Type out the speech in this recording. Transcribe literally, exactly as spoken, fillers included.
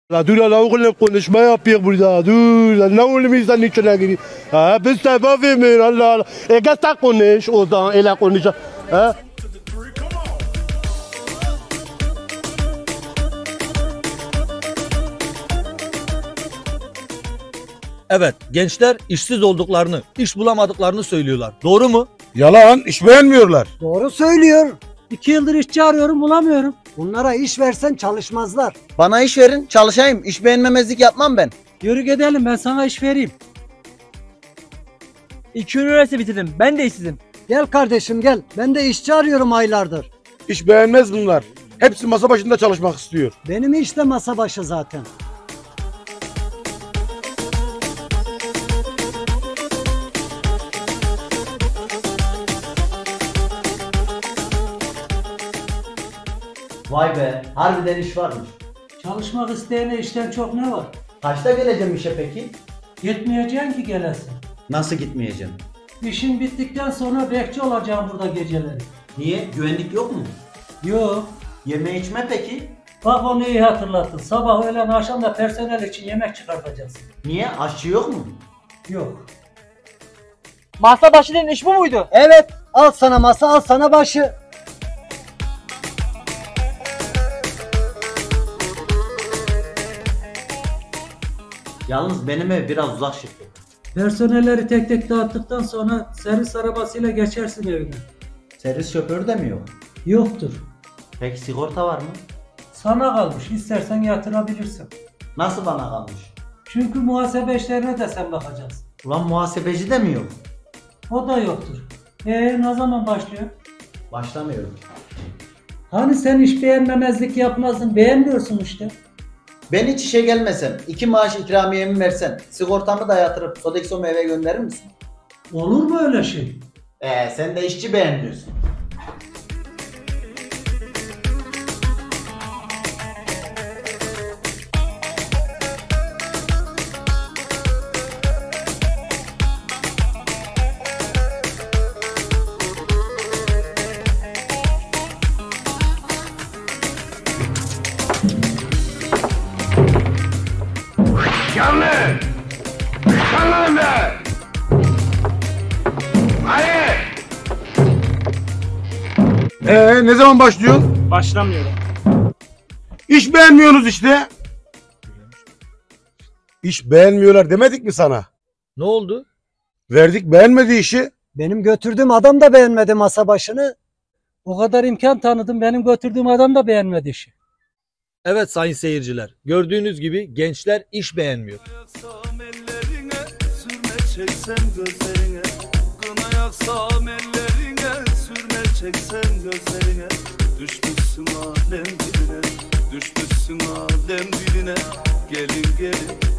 La dur la oğlum konuşma yapıyor burada. Dur la ne oğlum insan içine giriyor. Ha biz sebep vermiyor Allah Allah. E gel konuş o zaman ele konuş. Ha. Evet, gençler işsiz olduklarını, iş bulamadıklarını söylüyorlar. Doğru mu? Yalan, iş beğenmiyorlar. Doğru söylüyor. İki yıldır işçi arıyorum, bulamıyorum. Bunlara iş versen çalışmazlar. Bana iş verin, çalışayım. İş beğenmemezlik yapmam ben. Yürü gidelim, ben sana iş vereyim. İki üniversite bitirdim. Ben de işsizim. Gel kardeşim gel. Ben de işçi arıyorum aylardır. İş beğenmez bunlar. Hepsi masa başında çalışmak istiyor. Benim iş de masa başı zaten. Vay be, harbiden iş varmış. Çalışmak isteyene işten çok ne var? Kaçta geleceğim işe peki? Gitmeyeceksin ki gelesin. Nasıl gitmeyeceğim? İşin bittikten sonra bekçi olacağım burada geceleri. Niye? Güvenlik yok mu? Yok. Yeme içme peki? Bak onu iyi hatırlattın. Sabah öğlen akşam da personel için yemek çıkartacağız. Niye? Aşçı yok mu? Yok. Masa başı dediğin iş bu muydu? Evet. Al sana masa, al sana başı. Yalnız benim ev biraz uzak şirket. Personelleri tek tek dağıttıktan sonra servis arabasıyla geçersin evine. Servis şoförü de mi yok? Yoktur. Peki sigorta var mı? Sana kalmış. İstersen yatırabilirsin. Nasıl bana kalmış? Çünkü muhasebe işlerine de sen bakacaksın. Ulan muhasebeci de mi yok? O da yoktur. Eee ne zaman başlıyor? Başlamıyorum. Hani sen iş beğenmemezlik yapmazdın, beğenmiyorsun işte. Ben hiç işe gelmesem, iki maaş ikramiyemi versen, sigortamı da yatırıp Sodexo'mu eve gönderir misin? Olur mu öyle şey? Ee sen de işçi beğenmiyorsun. Canlı! Canlı be! Hadi! Ee, ne zaman başlıyor? Başlamıyorum. İş beğenmiyorsunuz işte. İş beğenmiyorlar demedik mi sana? Ne oldu? Verdik beğenmedi işi. Benim götürdüğüm adam da beğenmedi masa başını. O kadar imkan tanıdım, benim götürdüğüm adam da beğenmedi işi. Evet sayın seyirciler, gördüğünüz gibi gençler iş beğenmiyor. Yaksam ellerine, sürme çeksem gözlerine. Kına yaksam ellerine, sürme çeksem gözlerine. Düşmüşsün alem diline, düşmüşsün alem diline. Gelin gelin